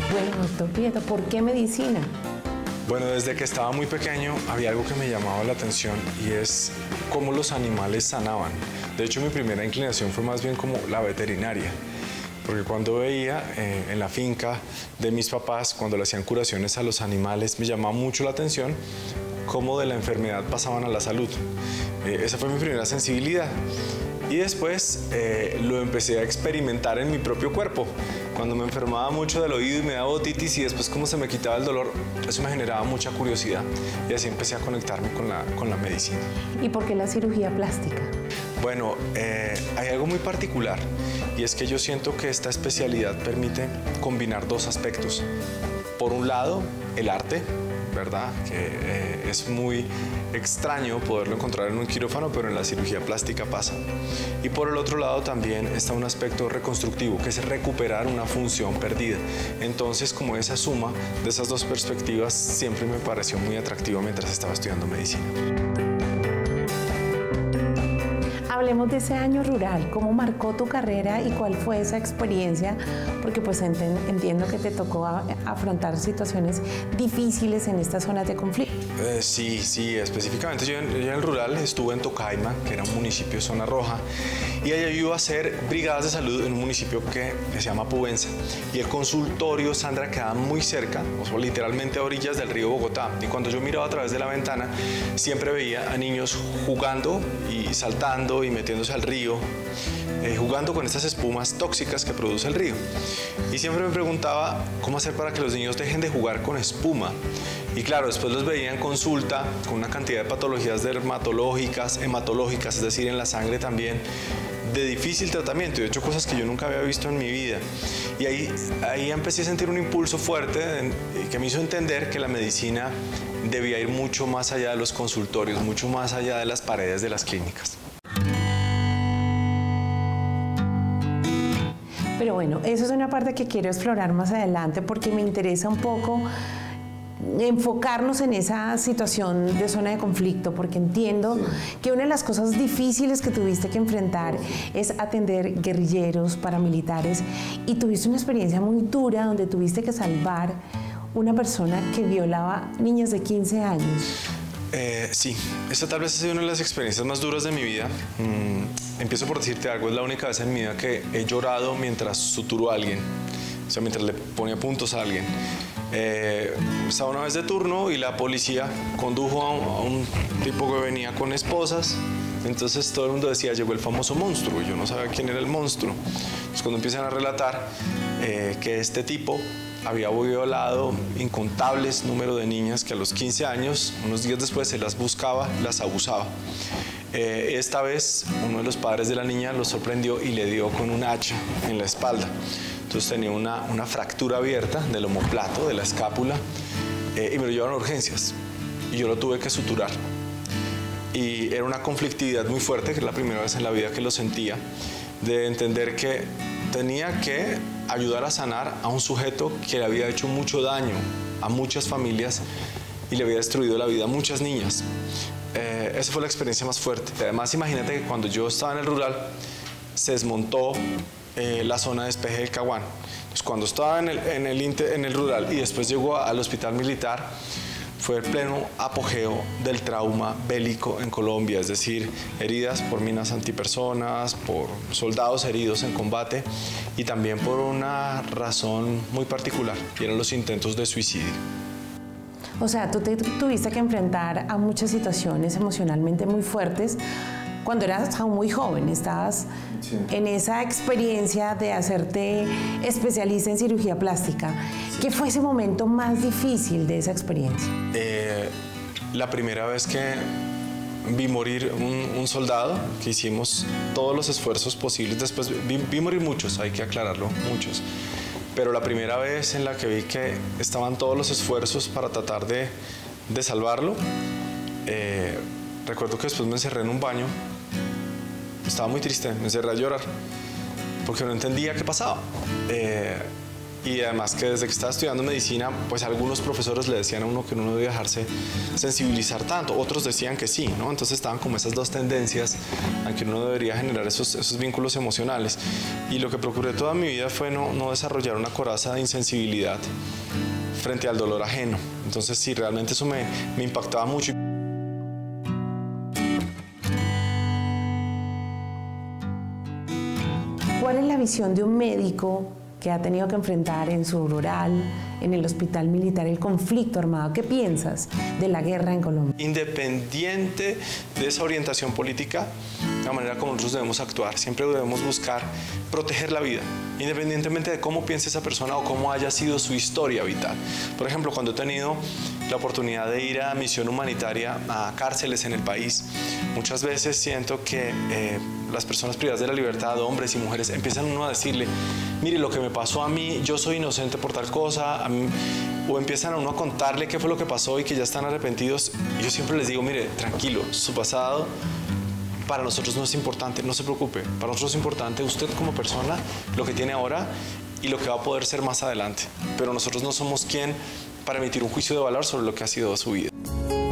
Bueno, doctor Pietro, ¿por qué medicina? Bueno, desde que estaba muy pequeño había algo que me llamaba la atención y es cómo los animales sanaban. De hecho, mi primera inclinación fue más bien como la veterinaria, porque cuando veía en la finca de mis papás, cuando le hacían curaciones a los animales, me llamaba mucho la atención cómo de la enfermedad pasaban a la salud. Esa fue mi primera sensibilidad. Y después lo empecé a experimentar en mi propio cuerpo. Cuando me enfermaba mucho del oído y me daba otitis y después cómo se me quitaba el dolor, eso me generaba mucha curiosidad y así empecé a conectarme con la medicina. ¿Y por qué la cirugía plástica? Bueno, hay algo muy particular y es que yo siento que esta especialidad permite combinar dos aspectos. Por un lado, el arte, ¿verdad? Que es muy extraño poderlo encontrar en un quirófano, pero en la cirugía plástica pasa. Y por el otro lado también está un aspecto reconstructivo, que es recuperar una función perdida. Entonces, como esa suma de esas dos perspectivas siempre me pareció muy atractiva mientras estaba estudiando medicina. Hablemos de ese año rural, ¿cómo marcó tu carrera y cuál fue esa experiencia? Porque pues entiendo que te tocó afrontar situaciones difíciles en estas zonas de conflicto. Sí, específicamente yo en el rural estuve en Tocaima, que era un municipio zona roja, y allá yo iba a hacer brigadas de salud en un municipio que se llama Pubenza. Y el consultorio, Sandra, quedaba muy cerca, o sea, literalmente a orillas del río Bogotá. Y cuando yo miraba a través de la ventana, siempre veía a niños jugando y saltando y metiéndose al río, jugando con estas espumas tóxicas que produce el río. Y siempre me preguntaba cómo hacer para que los niños dejen de jugar con espuma. Y claro, después los veía en consulta con una cantidad de patologías dermatológicas, hematológicas, es decir, en la sangre también, de difícil tratamiento, y de hecho cosas que yo nunca había visto en mi vida. Y ahí empecé a sentir un impulso fuerte que me hizo entender que la medicina debía ir mucho más allá de los consultorios, mucho más allá de las paredes de las clínicas. Pero bueno, eso es una parte que quiero explorar más adelante porque me interesa un poco enfocarnos en esa situación de zona de conflicto, porque entiendo que una de las cosas difíciles que tuviste que enfrentar es atender guerrilleros, paramilitares, y tuviste una experiencia muy dura donde tuviste que salvar una persona que violaba niñas de 15 años. Sí, esta tal vez ha sido una de las experiencias más duras de mi vida. Empiezo por decirte algo, es la única vez en mi vida que he llorado mientras suturo a alguien, o sea, mientras le ponía puntos a alguien. Estaba una vez de turno y la policía condujo a un tipo que venía con esposas. Entonces todo el mundo decía, llegó el famoso monstruo, y yo no sabía quién era el monstruo. Entonces cuando empiezan a relatar que este tipo había violado incontables número de niñas que a los 15 años, unos días después, se las buscaba, las abusaba. Esta vez uno de los padres de la niña lo sorprendió y le dio con un hacha en la espalda. Entonces tenía una fractura abierta del omóplato, de la escápula, y me lo llevaron a urgencias. Y yo lo tuve que suturar. Y era una conflictividad muy fuerte, que es la primera vez en la vida que lo sentía, de entender que tenía que ayudar a sanar a un sujeto que le había hecho mucho daño a muchas familias y le había destruido la vida a muchas niñas. Esa fue la experiencia más fuerte. Además, imagínate que cuando yo estaba en el rural, se desmontó la zona de despeje del Caguán. Entonces, cuando estaba en el rural y después llegó al hospital militar, fue el pleno apogeo del trauma bélico en Colombia, es decir, heridas por minas antipersonas, por soldados heridos en combate y también por una razón muy particular, y eran los intentos de suicidio. O sea, tú te tuviste que enfrentar a muchas situaciones emocionalmente muy fuertes cuando eras aún muy joven, estabas en esa experiencia de hacerte especialista en cirugía plástica. ¿Qué fue ese momento más difícil de esa experiencia? La primera vez que vi morir un soldado, que hicimos todos los esfuerzos posibles, después vi morir muchos, hay que aclararlo, muchos. Pero la primera vez en la que vi que estaban todos los esfuerzos para tratar de salvarlo, recuerdo que después me encerré en un baño. Estaba muy triste, me encerré a llorar porque no entendía qué pasaba. Y además que desde que estaba estudiando medicina, pues algunos profesores le decían a uno que uno no debía dejarse sensibilizar tanto, otros decían que sí, ¿no? Entonces estaban como esas dos tendencias a que uno debería generar esos vínculos emocionales. Y lo que procuré toda mi vida fue no desarrollar una coraza de insensibilidad frente al dolor ajeno. Entonces sí, realmente eso me impactaba mucho. ¿Cuál es la visión de un médico que ha tenido que enfrentar en su rural, en el hospital militar, el conflicto armado? ¿Qué piensas de la guerra en Colombia? Independiente de esa orientación política, la manera como nosotros debemos actuar, siempre debemos buscar proteger la vida, independientemente de cómo piense esa persona o cómo haya sido su historia vital. Por ejemplo, cuando he tenido la oportunidad de ir a misión humanitaria a cárceles en el país, muchas veces siento que las personas privadas de la libertad, hombres y mujeres, empiezan uno a decirle, mire, lo que me pasó a mí, yo soy inocente por tal cosa, o empiezan a uno a contarle qué fue lo que pasó y que ya están arrepentidos. Y yo siempre les digo, mire, tranquilo, su pasado para nosotros no es importante, no se preocupe. Para nosotros es importante usted como persona, lo que tiene ahora y lo que va a poder ser más adelante. Pero nosotros no somos quien para emitir un juicio de valor sobre lo que ha sido su vida.